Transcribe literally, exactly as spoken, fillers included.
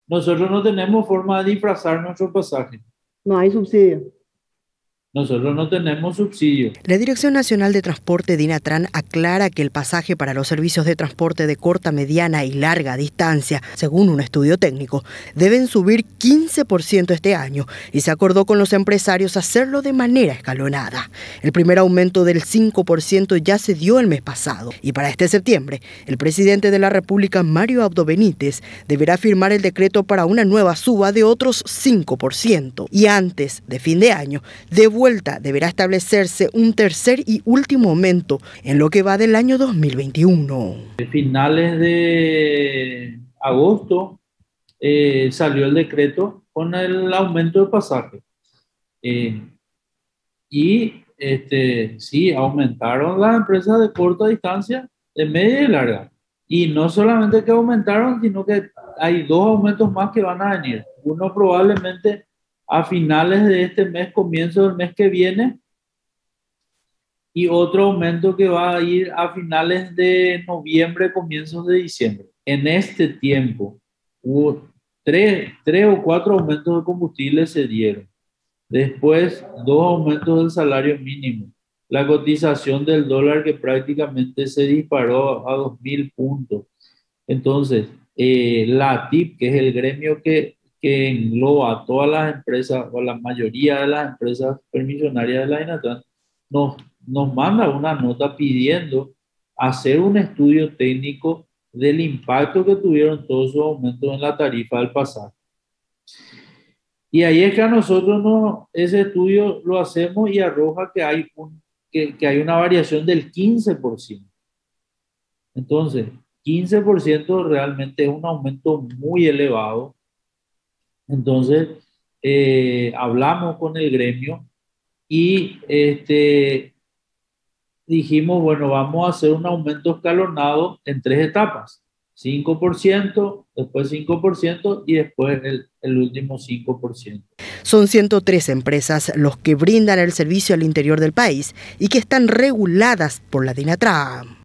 Nosotros no tenemos forma de disfrazar nuestro pasaje. No hay subsidio. Nosotros no tenemos subsidio. La Dirección Nacional de Transporte, DINATRAN, aclara que el pasaje para los servicios de transporte de corta, mediana y larga distancia, según un estudio técnico, deben subir quince por ciento este año y se acordó con los empresarios hacerlo de manera escalonada. El primer aumento del cinco por ciento ya se dio el mes pasado y para este septiembre, el presidente de la República, Mario Abdo Benítez, deberá firmar el decreto para una nueva suba de otros cinco por ciento y antes de fin de año, de vuelta deberá establecerse un tercer y último aumento en lo que va del año dos mil veintiuno. A finales de agosto eh, salió el decreto con el aumento de pasaje. Eh, y este, sí, aumentaron las empresas de corta distancia, de media y larga. Y no solamente que aumentaron, sino que hay dos aumentos más que van a venir. Uno probablemente a finales de este mes, comienzo del mes que viene, y otro aumento que va a ir a finales de noviembre, comienzos de diciembre. En este tiempo hubo tres, tres o cuatro aumentos de combustible se dieron. Después, dos aumentos del salario mínimo. La cotización del dólar que prácticamente se disparó a dos mil puntos. Entonces, eh, la A T I P, que es el gremio que que engloba a todas las empresas o la mayoría de las empresas permisionarias de la DINATRAN, nos, nos manda una nota pidiendo hacer un estudio técnico del impacto que tuvieron todos esos aumentos en la tarifa del pasaje. Y ahí es que a nosotros no, ese estudio lo hacemos y arroja que hay, un, que, que hay una variación del quince por ciento. Entonces, quince por ciento realmente es un aumento muy elevado. Entonces, eh, hablamos con el gremio y este, dijimos, bueno, vamos a hacer un aumento escalonado en tres etapas. cinco por ciento, después cinco por ciento y después el, el último cinco por ciento. Son ciento tres empresas los que brindan el servicio al interior del país y que están reguladas por la DINATRAN.